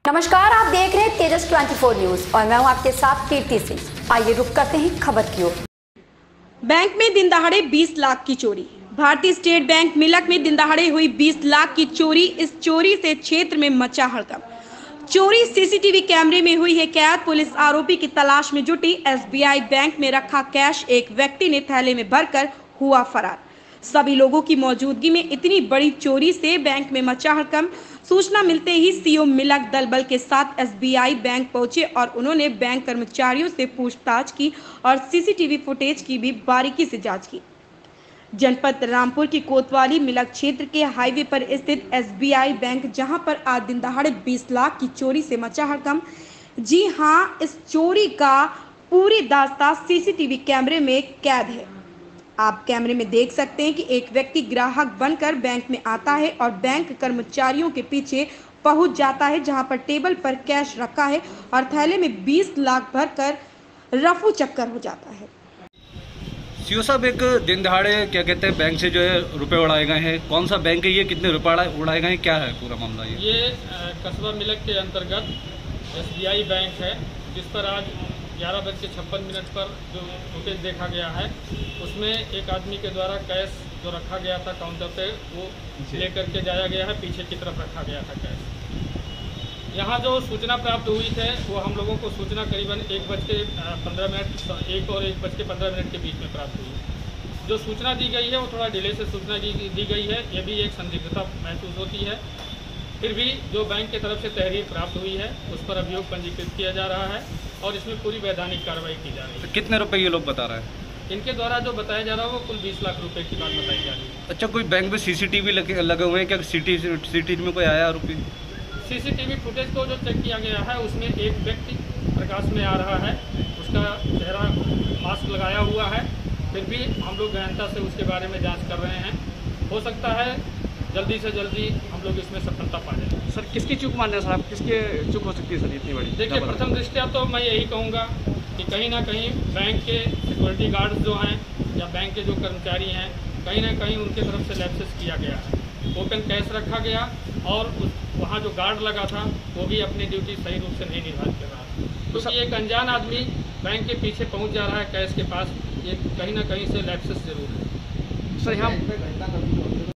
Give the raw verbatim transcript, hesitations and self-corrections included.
नमस्कार, आप देख रहे हैं तेजस चौबीस न्यूज और मैं हूं आपके साथ कीर्ति सिंह। आइए रुक करते हैं खबर की ओर। बैंक में दिन दहाड़े बीस लाख की चोरी। भारतीय स्टेट बैंक मिलक में दिन दहाड़े हुई बीस लाख की चोरी। इस चोरी से क्षेत्र में मचा हड़कंप। चोरी सीसीटीवी कैमरे में हुई है कैद। पुलिस आरोपी की तलाश में जुटी। एसबीआई बैंक में रखा कैश एक व्यक्ति ने थैले में भरकर हुआ फरार। सभी लोगों की मौजूदगी में इतनी बड़ी चोरी से बैंक में मचा हड़कंप। सूचना मिलते ही सीओ मिलक दल बल के साथ एसबीआई बैंक पहुंचे और उन्होंने बैंक कर्मचारियों से पूछताछ की और सीसीटीवी फुटेज की भी बारीकी से जांच की। जनपद रामपुर की कोतवाली मिलक क्षेत्र के हाईवे पर स्थित एसबीआई बैंक, जहां पर आज दिन दहाड़े बीस लाख की चोरी से मचा हड़कंप। जी हां, इस चोरी का पूरी दास्तां सीसीटीवी कैमरे में कैद है। आप कैमरे में देख सकते हैं कि एक व्यक्ति ग्राहक बनकर बैंक में आता है और बैंक कर्मचारियों के पीछे पहुंच जाता है, जहां पर टेबल पर कैश रखा है और थैले में बीस लाख भरकर रफू चक्कर हो जाता है। सीओ साहब, एक दिन दहाड़े क्या कहते हैं बैंक से जो है रुपए उड़ाए गए हैं, कौन सा बैंक है ये, कितने रुपए उड़ाए गए हैं, क्या है पूरा मामला? ये ये कस्बा मिलक के अंतर्गत एसबीआई बैंक है, जिस पर आज ग्यारह बज के छप्पन मिनट पर जो फुटेज देखा गया है, उसमें एक आदमी के द्वारा कैश जो रखा गया था काउंटर पे, वो लेकर के जाया गया है। पीछे की तरफ रखा गया था कैश। यहाँ जो सूचना प्राप्त हुई है वो हम लोगों को सूचना करीबन एक बज के पंद्रह मिनट एक और एक बज के पंद्रह मिनट के बीच में प्राप्त हुई। जो सूचना दी गई है वो थोड़ा डिले से सूचना दी, दी गई है। ये भी एक संदिग्धता महसूस होती है। फिर भी जो बैंक की तरफ से तहरीर प्राप्त हुई है उस पर अभियोग पंजीकृत किया जा रहा है और इसमें पूरी वैधानिक कार्रवाई की जा रही है। तो कितने रुपए ये लोग बता रहे हैं? इनके द्वारा जो बताया जा रहा है वो कुल बीस लाख रुपए की बात बताई जा रही है। अच्छा, कोई बैंक में सीसीटीवी लगे लगे हुए हैं क्या? सिटी सिटी में कोई आया आरोपी? सीसीटीवी फुटेज को जो चेक किया गया है उसमें एक व्यक्ति प्रकाश में आ रहा है, उसका चेहरा मास्क लगाया हुआ है। फिर भी हम लोग गहनता से उसके बारे में जांच कर रहे हैं। हो सकता है जल्दी से जल्दी हम लोग इसमें सफलता पा जाए। सर, किसकी चूक मान रहे हैं सर आप? किसकी चूक हो सकती है सर इतनी बड़ी? देखिए, प्रथम दृष्टया तो मैं यही कहूँगा कि कहीं ना कहीं बैंक के सिक्योरिटी गार्ड्स जो हैं या बैंक के जो कर्मचारी हैं, कहीं ना कहीं उनके तरफ से लैप्सेस किया गया है। ओपन कैश रखा गया और उस वहाँ जो गार्ड लगा था वो भी अपनी ड्यूटी सही रूप से नहीं निर्वाहित कर रहा था। क्योंकि तो एक अनजान आदमी बैंक के पीछे पहुँच जा रहा है कैश के पास, ये कहीं ना कहीं से लैप्सेस जरूर है। सर, यहाँ